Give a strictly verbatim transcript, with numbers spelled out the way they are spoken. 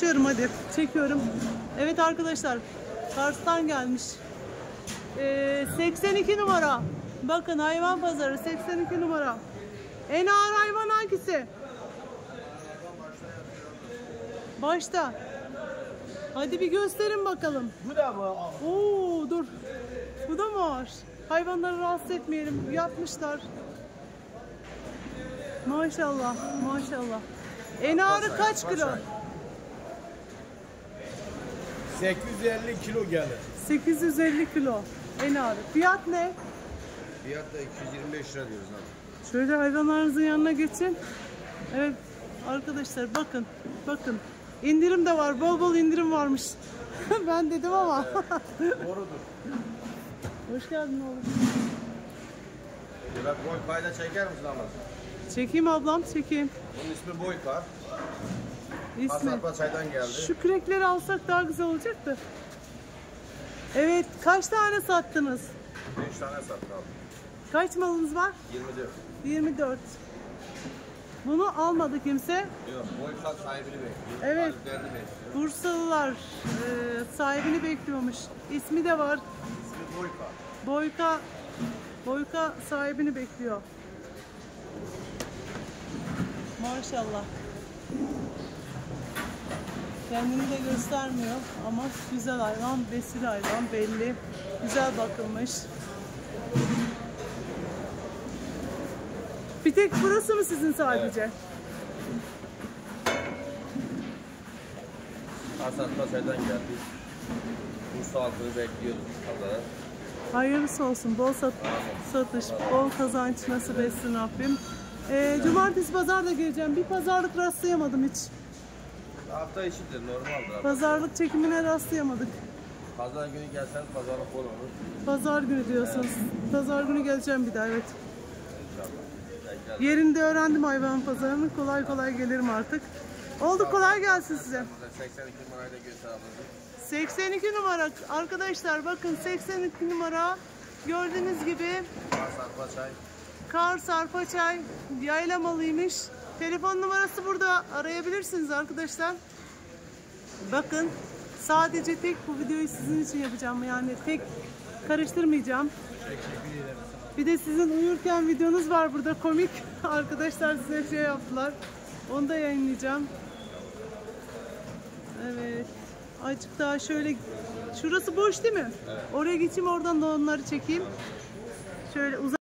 Açıyorum hadi. Çekiyorum. Evet arkadaşlar. Kars'tan gelmiş. Ee, seksen iki numara. Bakın hayvan pazarı seksen iki numara. En ağır hayvan hangisi? Başta. Hadi bir gösterin bakalım. Bu da mı? Oo dur. Bu da mı ağır? Hayvanları rahatsız etmeyelim. Yatmışlar. Maşallah. Maşallah. En ağırı kaç kilo? sekiz yüz elli kilo gelir. sekiz yüz elli kilo. En ağırı. Fiyat ne? Fiyat da iki yüz yirmi beş lira diyoruz abi. Şöyle hayvanlarınızın yanına geçin. Evet arkadaşlar bakın. Bakın. İndirim de var. Bol bol indirim varmış. Ben dedim ama. Doğrudur. Hoş geldin oğlum. Bak Boyka'yı da çeker misin ama? Çekeyim ablam çekeyim. Bunun ismi Boyka. İsmi. Kasapçay'dan geldi. Şu kürekleri alsak daha güzel olacaktı. Evet kaç tane sattınız? beş tane sattık abi. Kaç malınız var? yirmi dört. yirmi dört. Bunu almadı kimse. Yok, Boyka sahibini bekliyor. Evet. Sahiplerini bekliyor. Bursalılar e, sahibini bekliyormuş. İsmi de var. İsmi Boyka. Boyka Boyka sahibini bekliyor. Maşallah. Kendini de göstermiyor ama güzel hayvan, besil hayvan belli. Güzel bakılmış. Bir tek burası mı sizin sadece? Evet. Kasapçay'dan geldi. Bursa halkını bekliyoruz pazara. Hayırlısı olsun. Bol sat satış, bol kazanç nasip etsin Rabbim. Ee, cumartesi pazar da geleceğim. Bir pazarlık rastlayamadım hiç. Hafta içidir, normaldir abi. Pazarlık çekimine rastlayamadık. Pazar günü gelseniz pazarlık olur. Pazar günü diyorsunuz. Evet. Pazar günü geleceğim bir daha evet. İnşallah. Yerinde öğrendim hayvan pazarını. Kolay kolay gelirim artık. Oldu kolay gelsin size. seksen iki numarayla göster alalım. seksen iki numara arkadaşlar bakın seksen iki numara gördüğünüz gibi Kasapçay. Kars Arpaçay yaylamalıymış. Telefon numarası burada arayabilirsiniz arkadaşlar. Bakın sadece tek bu videoyu sizin için yapacağım yani tek karıştırmayacağım. Bir de sizin uyurken videonuz var burada komik arkadaşlar size şey yaptılar. Onu da yayınlayacağım. Evet. Azıcık daha şöyle şurası boş değil mi? Evet. Oraya geçeyim oradan da onları çekeyim. Şöyle uzak